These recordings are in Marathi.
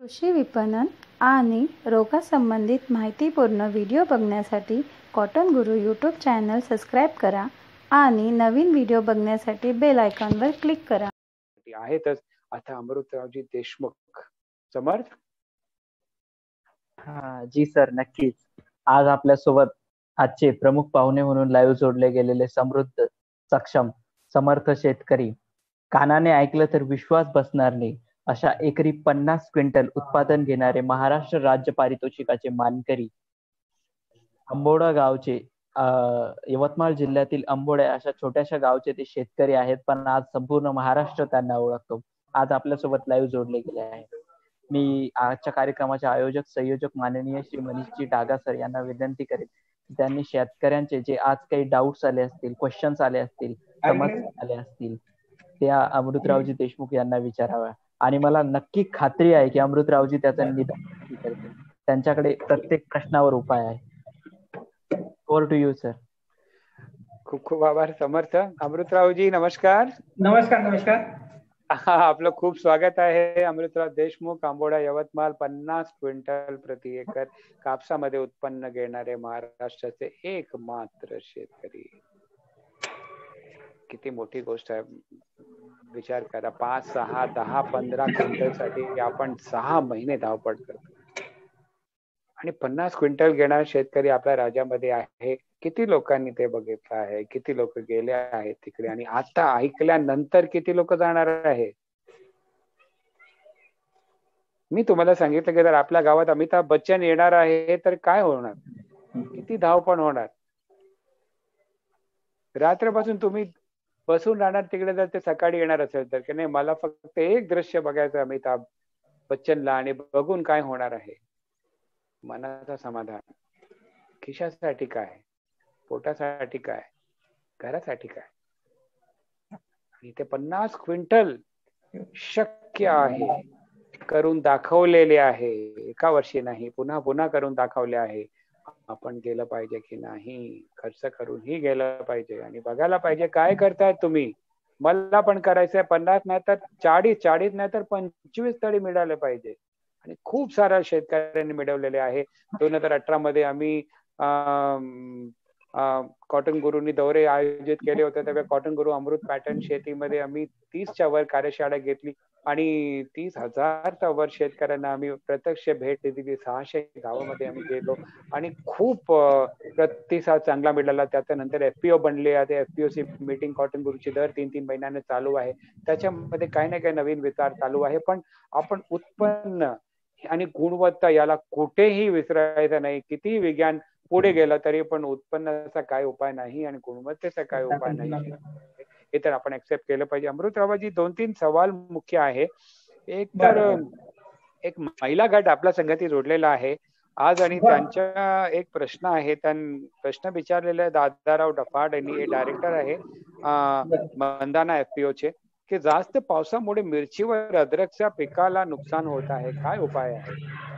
कृषी विपणन आणि रोगासंबंधित माहितीपूर्ण व्हिडिओ बघण्यासाठी कॉटन गुरु यूट्यूब चॅनल सबस्क्राईब करा आणि नवीन व्हिडिओ बघण्यासाठी बेल आयकॉनवर क्लिक करा. आहेतच. आता अमृतरावजी देशमुख समर्थ. जी सर, नक्कीच. आज आपल्यासोबत आजचे प्रमुख पाहुणे म्हणून लाईव्ह जोडले गेलेले समृद्ध, सक्षम, समर्थ शेतकरी, कानाने ऐकलं तर विश्वास बसणार नाही अशा एकरी 50 क्विंटल उत्पादन घेणारे महाराष्ट्र राज्य पारितोषिकाचे मानकरी, अंबोडा गावचे, यवतमाळ जिल्ह्यातील अंबोडा अशा छोट्याशा गावचे ते शेतकरी आहेत, पण आज संपूर्ण महाराष्ट्र त्यांना ओळखतो. आज आपल्यासोबत लाईव्ह जोडले गेले आहे. मी आजच्या कार्यक्रमाचे आयोजक संयोजक माननीय श्री मनीषजी डागा सर यांना विनंती करेन, त्यांनी शेतकऱ्यांचे जे आज काही डाऊट्स आले असतील, क्वेश्चन्स आले असतील, समस्या आल्या असतील, त्या अमृतरावजी देशमुख यांना विचाराव्या. आणि मला नक्की खात्री आहे की अमृतरावजी त्याचं निदान करतील. त्यांच्याकडे प्रत्येक प्रश्नावर उपाय आहे. Over to you sir. खूप खूप आभार समर्थ. अमृतरावजी नमस्कार. नमस्कार. नमस्कार. आपलं खूप स्वागत आहे. अमृतराव देशमुख, आंबोडा, यवतमाळ. 50 क्विंटल प्रति एकर कापसामध्ये उत्पन्न घेणारे महाराष्ट्राचे एकमात्र शेतकरी. किती मोठी गोष्ट आहे. विचार करा, 5, 6, 10, 15 क्विंटल साठी आपण 6 महिने धावपळ करतो आणि 50 क्विंटल घेणारा शेतकरी आपल्या राज्यामध्ये आहे. किती लोकांनी ते बघितलं आहे, किती लोक गेले आहेत तिकडे, आणि आता ऐकल्यानंतर किती लोक जाणार आहे. मी तुम्हाला सांगितलं की जर आपल्या गावात अमिताभ बच्चन येणार आहे तर काय होणार, किती धावपळ होणार. रात्रपासून तुम्ही बसून राहणार तिकडे जर ते सकाळी येणार असेल तर, की नाही मला फक्त एक दृश्य बघायचं अमिताभ बच्चनला, आणि बघून काय होणार आहे. मनाचा समाधान, खिशासाठी काय, पोटासाठी काय, घरासाठी काय. आणि ते 50 क्विंटल शक्य आहे, करून दाखवलेले आहे. एका वर्षी नाही, पुन्हा पुन्हा करून दाखवले आहे. आपण गेलं पाहिजे की नाही, खर्च करूनही गेलं पाहिजे आणि बघायला पाहिजे काय करताय तुम्ही. मला पण करायचंय. 50 नाही तर 40 नाही तर 25 तरी मिळाले पाहिजे. आणि खूप साऱ्या शेतकऱ्यांनी मिळवलेले आहे. 2018 मध्ये आम्ही कॉटन गुरुनी दौरे आयोजित केले होते. तेव्हा कॉटन गुरु अमृत पॅटर्न शेतीमध्ये आम्ही 30च्या वर कार्यशाळा घेतली आणि 30,000च्या वर शेतकऱ्यांना आम्ही प्रत्यक्ष भेट दिली. 600 गावामध्ये आम्ही गेलो आणि खूप प्रतिसाद चांगला मिळाला. त्याच्यानंतर FPO बनले. आता FPOची मीटिंग कॉटन गुरुची दर 3-3 महिन्याने चालू आहे. त्याच्यामध्ये काही ना काही नवीन विचार चालू आहे. पण आपण उत्पन्न आणि गुणवत्ता याला कुठेही विसरायचं नाही. कितीही विज्ञान पुढे गेलं तरी पण उत्पन्नाचा काय उपाय नाही आणि गुणवत्तेचा काय उपाय नाही, हे तर आपण ऍक्सेप्ट केलं पाहिजे. अमृतरावजी, 2-3 सवाल मुख्य आहे. एक तर एक महिला गट आपल्या संगती जोडलेला आहे आज, आणि त्यांच्या एक प्रश्न आहे. प्रश्न विचारलेला आहे दादाराव डफाड यांनी, डायरेक्टर आहे मंदाना FPOचे, की जास्त पावसामुळे मिरचीवर अद्रकच्या पिकाला नुकसान होत आहे, काय उपाय आहे.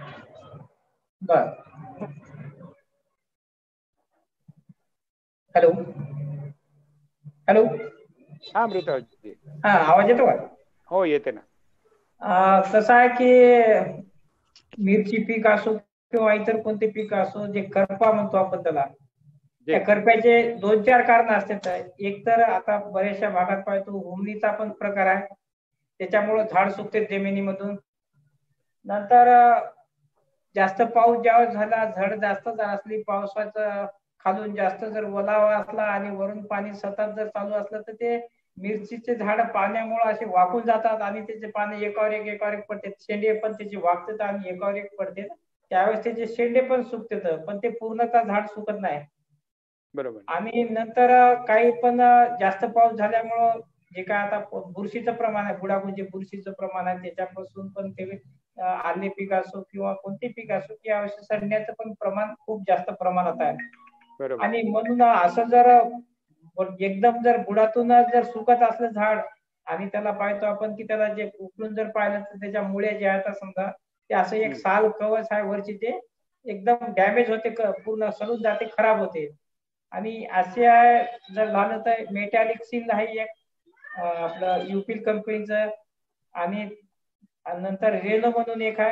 Hello hello. हा अमृतरावजी. आवाज येतो का? हो येते ना. कसं आहे की मिरची पीक असो किंवा इतर कोणते पीक असो, जे करपा म्हणतो आपण त्याला, त्या करप्याचे 2-4 कारण असतात. एक तर आता बऱ्याचशा भागात पाहतो हुमणीचा पण प्रकार आहे, त्याच्यामुळे झाड सुकते जमिनीमधून. नंतर जास्त पाऊस ज्यावेळेस झाला, झड जास्त जर असली, पावसाचा खालून जास्त जर ओलावा असला आणि वरून पाणी सतत जर चालू असलं तर ते मिरचीचे झाड पाण्यामुळे असे वाकून जातात आणि त्याचे पाने एकावर एक पडतात. शेंडे पण त्याचे वाकतात आणि एकावर एक पडतात. त्यावेळेस त्याचे शेंडे पण सुकतात, पण ते पूर्णतः झाड सुकत नाही. बरोबर. आणि नंतर काही पण जास्त पाऊस झाल्यामुळं जे काय आता बुरशीचं प्रमाण आहे, बुडाबुजी बुरशीचं प्रमाण आहे, त्याच्यापासून पण ते आले पीक असो किंवा कोणते पीक असो, की अवश्य सडण्याचं पण प्रमाण खूप जास्त प्रमाणात आहे. आणि म्हणून असं जर एकदम जर बुडातून जर सुकत असलं झाड आणि त्याला पाहतो आपण की त्याला जे उकळून जर पाहिलं तर त्याच्या मुळे जे आहेत समजा ते असं एक साल कवच आहे वरची, ते एकदम डॅमेज होते, पूर्ण सडून जाते, खराब होते. आणि असे जर झालं तर मेटॅलिक सील आहे एक आपलं युपील कंपनीचं, आणि नंतर रेनो म्हणून एक आहे,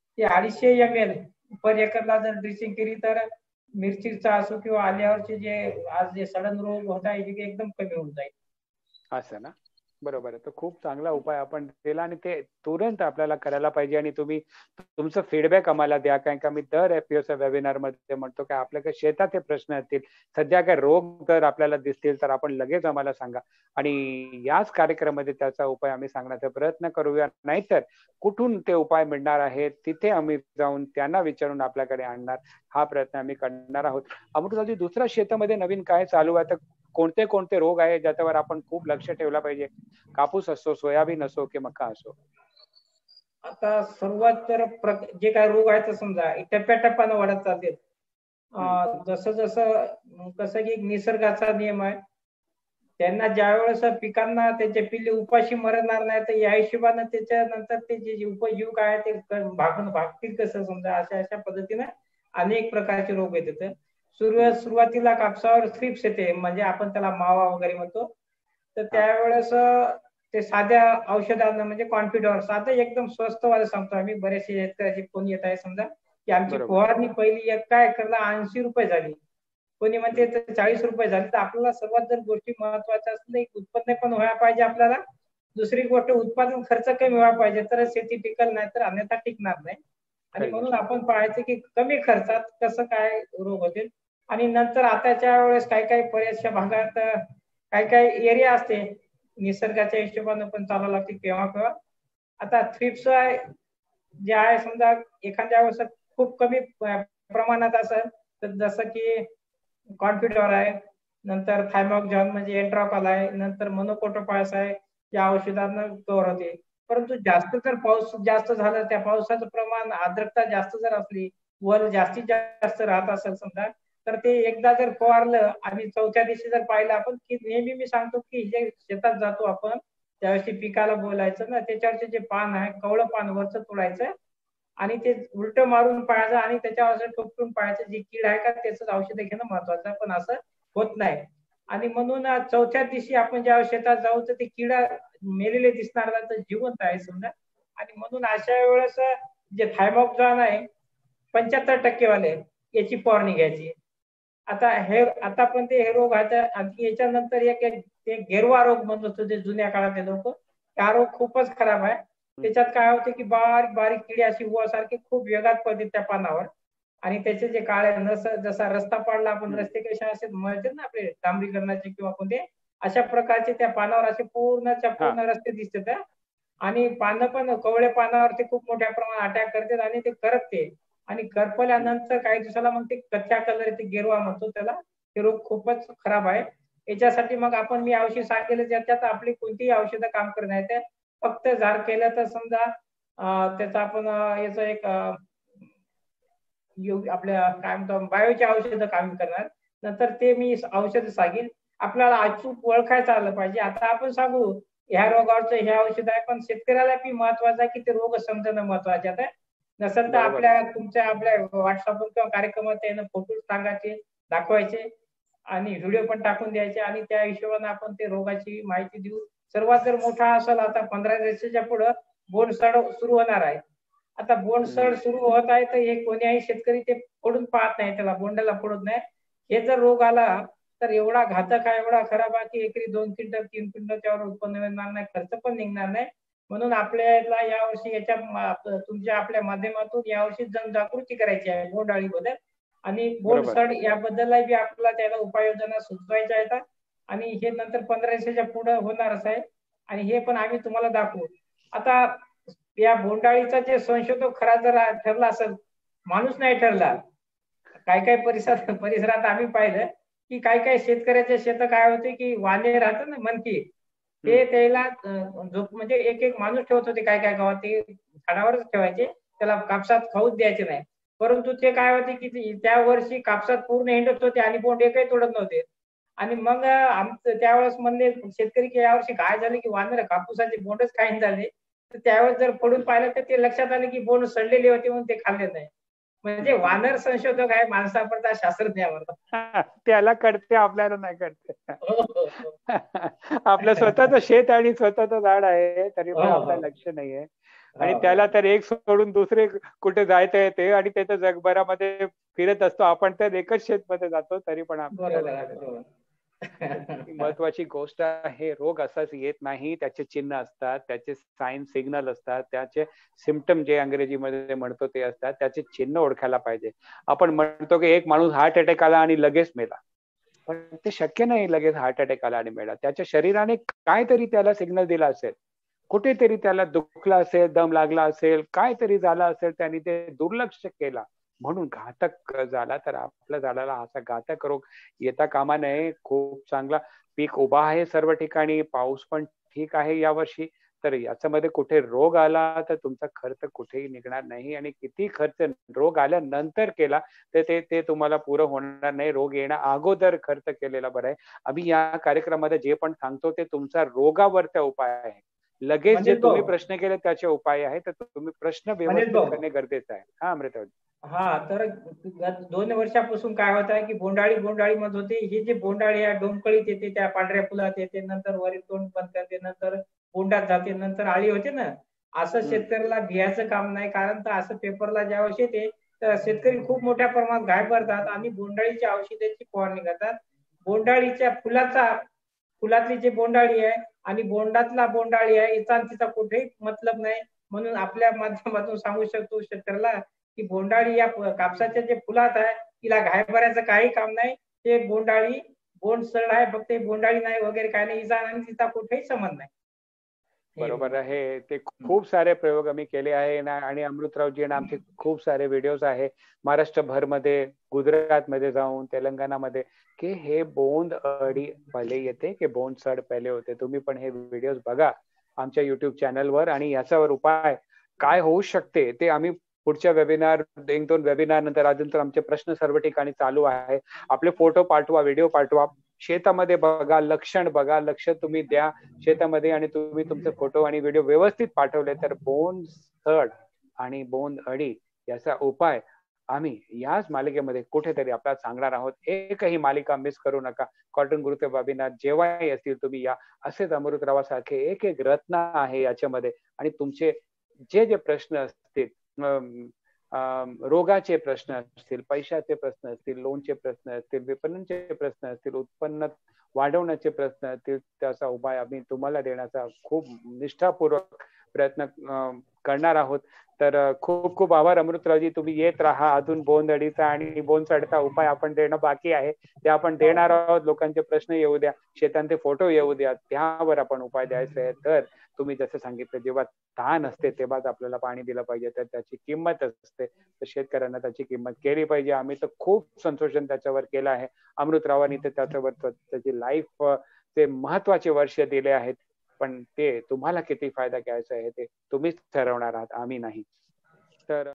ते 250 ml पर एकरला जर ड्रेसिंग केली तर मिरचीचा असो किंवा आल्यावरचे जे आज जे सडन रोग होत आहे ते एकदम कमी होऊन जाईल. असं ना, बरोबर आहे. तर खूप चांगला उपाय आपण केला आणि ते तुरंत आपल्याला करायला पाहिजे. आणि तुम्ही तुमचं फीडबॅक आम्हाला द्या, कारण का मी दर FPOच्या वेबिनार मध्ये म्हणतो की आपल्याकडे शेताचे प्रश्न असतील, सध्या काय रोग जर आपल्याला दिसतील तर आपण लगेच आम्हाला सांगा आणि याच कार्यक्रमामध्ये त्याचा उपाय आम्ही सांगण्याचा प्रयत्न करूया. नाहीतर कुठून ते उपाय मिळणार आहेत तिथे आम्ही जाऊन त्यांना विचारून आपल्याकडे आणणार, हा प्रयत्न आम्ही करणार आहोत. अमृताजी, दुसऱ्या शेतामध्ये नवीन काय चालू आहे? तर कोणते कोणते रोग आहे ज्याच्यावर आपण खूप लक्ष ठेवला पाहिजे? कापूस असो, सोयाबीन असो की मका असो. आता सुरुवात तर जे काय रोग आहेत समजा टप्प्याटप्प्यानं वाढत चालते. जसं जसं कसं की निसर्गाचा नियम आहे, त्यांना ज्या वेळेस पिकांना त्याचे पिल्ले उपाशी मरणार नाही तर या हिशोबानं त्याच्यानंतर ते जे उपजीविक आहे ते भागतील कसं समजा, अशा अशा पद्धतीनं अनेक प्रकारचे रोग येतात. सुरुवातीला कापसावर थ्रिप्स येते, म्हणजे आपण त्याला मावा वगैरे म्हणतो. तर त्यावेळेस ते साध्या औषधांना म्हणजे कॉन्फिडॉर साधं एकदम स्वस्त वाला सांगतो आम्ही. बरेचसे शेतकऱ्याचे फोन येत आहे समजा की आमची फवारणी पहिली काय एकरला 80 रुपये झाली, कोणी म्हणते 40 रुपये झाली. तर आपल्याला सर्वात जर गोष्टी महत्वाच्या असल्या, उत्पन्न पण व्हायला पाहिजे आपल्याला, दुसरी गोष्ट उत्पादन खर्च कमी व्हायला पाहिजे, तर शेती टिकल, नाही तर अन्यथा टिकणार नाही. आणि म्हणून आपण पाहायचं की कमी खर्चात कसं काय रोग होतील. आणि नंतर आताच्या वेळेस काही काही बऱ्याचशा भागात काही काही एरिया असते निसर्गाच्या हिशोबानं पण चालावं लागते केव्हा केव्हा. आता थ्रिप्स जे आहे समजा एखाद्या वेळेस खूप कमी प्रमाणात असेल तर जसं की कॉन्फिडॉर आहे, नंतर थायमॉक्झॉन म्हणजे एंट्रॉकॉल आहे, नंतर मोनोकोटोपास आहे, या औषधांना कव्हर होते. परंतु जास्त जर पाऊस जास्त झाला, त्या पावसाचं प्रमाण आर्द्रता जास्त जर असली, वर जास्तीत जास्त राहत असेल समजा, तर ते एकदा जर फवारलं आणि चौथ्या दिवशी जर पाहिलं आपण, की नेहमी मी सांगतो की जे शेतात जातो आपण त्यावेळेस पिकाला बोलायचं ना, त्याच्यावरचे जे पान आहे कवळं पान वरचं तोडायचं आणि ते उलट मारून पाहायचं आणि त्याच्यावर असं ठोकून पाहायचं, जी कीड आहे का त्याच औषध घेणं महत्वाचं आहे. पण असं होत नाही. आणि म्हणून चौथ्या दिवशी आपण ज्या शेतात जाऊ तर ते किडा मेलेले दिसणार नाही, तर जिवंत आहे समजा. आणि म्हणून अशा वेळेस जे थायमॉक्झॉन आहे 75% वाले याची फवारणी घ्यायची. आता पण ते हे रोग आहेत. आणखी याच्यानंतर एक ते गेरवा रोग म्हणत होतो ते जुन्या काळातले लोक, हा रोग खूपच खराब आहे. त्याच्यात काय होते की बारीक बारीक किडी अशी सारखी खूप वेगात पडते त्या पानावर, आणि त्याचे जे काळे नस, जसा रस्ता पाडला आपण, रस्ते कशा असे मिळतात ना आपले डांबरीकरणाचे किंवा कोणते, अशा प्रकारचे त्या पानावर असे पूर्णच्या पूर्ण रस्ते दिसतात. आणि पानं पण कवळे पानावर ते खूप मोठ्या प्रमाणात अटॅक करतात आणि ते करपते. आणि करपल्यानंतर काही दिवसाला मग ते कथ्या कलर येते, गेरवा म्हणतो त्याला. ते रोग खूपच खराब आहे. याच्यासाठी मग आपण मी औषध सांगितलं त्याच्यात आपली कोणतीही औषधं काम करत नाही, फक्त झाड केलं तर समजा त्याचा आपण याचं एक आपल्या काय म्हणतो बायोची औषधं काम करणार. नंतर ते मी औषध सांगेन. आपल्याला अचूक ओळखायचं आलं पाहिजे. आता आपण सांगू ह्या रोगावरचं हे औषध आहे, पण शेतकऱ्याला बी महत्वाचं आहे की ते रोग समजणं महत्वाचे आहे. नसेल तर आपल्या व्हॉट्सअपवर किंवा कार्यक्रमात त्यानं फोटो सांगायचे, दाखवायचे आणि व्हिडिओ पण टाकून द्यायचे आणि त्या हिशोबाने आपण ते रोगाची माहिती देऊ. सर्वात जर मोठा असेल आता 15 दिवसाच्या पुढं बोंडसड सुरू होणार आहे. आता बोंडसड सुरू होत आहे तर हे कोणीही शेतकरी ते फोडून पाहत नाही, त्याला बोंडाला फोडत नाही. हे जर रोग आला तर एवढा घातक आहे, एवढा खराब आहे की एकरी 2 क्विंटल 3 क्विंटल त्यावर उत्पन्न मिळणार नाही, खर्च पण निघणार नाही. म्हणून आपल्याला यावर्षी तुमच्या आपल्या माध्यमातून यावर्षी जनजागृती करायची आहे बोंडअळी बद्दल आणि बोंडसड याबद्दल बी आपल्याला त्याला उपाययोजना सुचवायच्या आहेत. आणि हे नंतर 15 दिवसाच्या पुढे होणारच आहे आणि हे पण आम्ही तुम्हाला दाखवू. आता या बोंडअळीचा जे संशोधक खरा जर ठरला असेल, माणूस नाही ठरला. काय परिसरात आम्ही पाहिलं की काय शेतकऱ्याचे शेत काय होते की वाने राहतात ना मनकी, ते त्याला म्हणजे एक माणूस ठेवत होते काय गावात, ते झाडावरच ठेवायचे, त्याला कापसात खाऊच द्यायचे नाही. परंतु ते काय होते की त्या वर्षी कापसात पूर्ण हिंडत होते आणि बोंड एकही तोडत नव्हते. आणि मग त्यावेळेस म्हणले शेतकरी की यावर्षी काय झाले की वानर कापूसाचे बोंडच काही झाले. तर त्यावेळेस जर पडून पाहिलं तर ते लक्षात आलं की बोंड सडलेले होते म्हणून ते खाल्ले नाही. म्हणजे वानर संशोधक आहे, माणसापडता शास्त्रज्ञावर. त्याला कळते, आपल्याला नाही कळते. आपलं स्वतःच शेत आणि स्वतःच झाड आहे तरी पण आपलं लक्ष नाहीये. आणि त्याला तर एक सोडून दुसरे कुठे जायचं येते आणि ते तर जगभरामध्ये फिरत असतो. आपण तर एकच शेतमध्ये जातो तरी पण आपल्याला महत्वाची गोष्ट आहे. रोग असाच येत नाही, त्याचे चिन्ह असतात, त्याचे साइन सिग्नल असतात, त्याचे सिम्पटम जे अंग्रेजीमध्ये म्हणतो ते असतात, त्याचे चिन्ह ओळखायला पाहिजे. आपण म्हणतो की एक माणूस हार्ट अटॅक आला आणि लगेच मेला, पण ते शक्य नाही. लगेच हार्ट अटॅक आला आणि मेला. त्याच्या शरीराने काहीतरी त्याला सिग्नल दिला असेल, कुठेतरी त्याला दुखला असेल, दम लागला असेल, काहीतरी झाला असेल, त्यांनी ते दुर्लक्ष केला म्हणून घातक झाला. तर आपल्या झाडाला असा घातक रोग येता कामा नये. खूप चांगला पीक उभा आहे सर्व ठिकाणी, पाऊस पण ठीक आहे यावर्षी. तर याच्यामध्ये कुठे रोग आला तर तुमचा खर्च कुठेही निघणार नाही, आणि किती खर्च रोग आल्यानंतर केला तर ते तुम्हाला पुरं होणार नाही. रोग येण्या अगोदर खर्च केलेला बरं आहे. आम्ही या कार्यक्रमामध्ये जे पण सांगतो ते तुमचा रोगावरचा उपाय आहे. लगेच जे तुम्ही प्रश्न केले त्याचे उपाय आहे, तर तुम्ही प्रश्न व्यवस्थित करणे गरजेचं आहे. हा अमृता. हा, तर 2 वर्षापासून काय होत आहे की बोंडाळी म्हणत होते. हे जे बोंडाळी आहे डोमकळीत येते, त्या पांढऱ्या फुलात येते, नंतर वरील तोंड बंद करते, नंतर बोंडात जाते, नंतर आळी होते ना. असं शेतकऱ्याला भियाचं काम नाही, कारण तर असं पेपरला ज्या वर्षी येते तर शेतकरी खूप मोठ्या प्रमाणात घाबरतात आणि बोंडाळीच्या औषधाची फवारणी करतात. बोंडाळीच्या फुलातली जे बोंडाळी आहे आणि बोंडातला बोंडाळी आहे याचा तिचा कुठेही मतलब नाही. म्हणून आपल्या माध्यमातून सांगू शकतो शेतकऱ्याला की बोंडाळी या कापसाच्या जे फुलात आहे तिला घाबरायचं काही काम नाही. ते बोंडाळी बोंड सरळ आहे, फक्त बोंडाळी नाही वगैरे काही नाही, हिचा आणि तिचा कुठेही संबंध नाही. बरोबर आहे. ते खूप सारे प्रयोग आम्ही केले आहे ना, आणि अमृतरावजी आणि आमचे खूप सारे व्हिडिओज आहे महाराष्ट्रभर मध्ये, गुजरात मध्ये जाऊन, तेलंगणामध्ये, की हे बोंड अळी पहिले येते की बोंड सड पहिले होते. तुम्ही पण हे व्हिडिओज बघा आमच्या युट्यूब चॅनलवर, आणि याच्यावर उपाय काय होऊ शकते ते आम्ही पुढच्या वेबिनार, 1-2 वेबिनार नंतर, अजून तर आमचे प्रश्न सर्व ठिकाणी चालू आहे. आपले फोटो पाठवा, व्हिडिओ पाठवा, शेतामध्ये बघा, लक्षण बघा, लक्ष तुम्ही द्या शेतामध्ये, आणि तुम्ही तुमचे फोटो आणि व्हिडिओ व्यवस्थित पाठवले तर बोंड सड आणि बोंड अळी याचा उपाय आम्ही याच मालिकेमध्ये कुठेतरी आपल्याला सांगणार आहोत. एकही मालिका मिस करू नका. कॉटन गुरुचे वेबिनार जेव्हाही असतील तुम्ही या. असेच अमृतरावासारखे एक एक रत्न आहे याच्यामध्ये, आणि तुमचे जे जे प्रश्न असतील, रोगाचे प्रश्न असतील, पैशाचे प्रश्न असतील, लोनचे प्रश्न असतील, विपणनचे प्रश्न असतील, उत्पन्न वाढवण्याचे प्रश्न असतील, त्याचा उपाय आम्ही तुम्हाला देण्याचा खूप निष्ठापूर्वक प्रयत्न करणार आहोत. तर खूप खूप आभार अमृतरावजी. तुम्ही येत राहा. अजून बोंड अळीचा आणि बोंड सडचा उपाय आपण देणं बाकी आहे, ते आपण देणार आहोत. लोकांचे प्रश्न येऊ द्या, शेतांचे फोटो येऊ द्या, त्यावर आपण उपाय द्यायचे आहे. तर तुम्ही जसं सांगितलं, जेव्हा तहान असते तेव्हाच आपल्याला पाणी दिलं पाहिजे, तर त्याची किंमत असते, तर शेतकऱ्यांना त्याची किंमत केली पाहिजे. आम्ही तर खूप संशोधन त्याच्यावर केलं आहे. अमृतरावांनी तर त्याच्यावर त्याची लाईफ ते महत्वाचे वर्ष दिले आहेत, पण ते तुम्हाला किती फायदा घ्यायचा आहे ते तुम्हीच ठरवणार आहात, आम्ही नाही. तर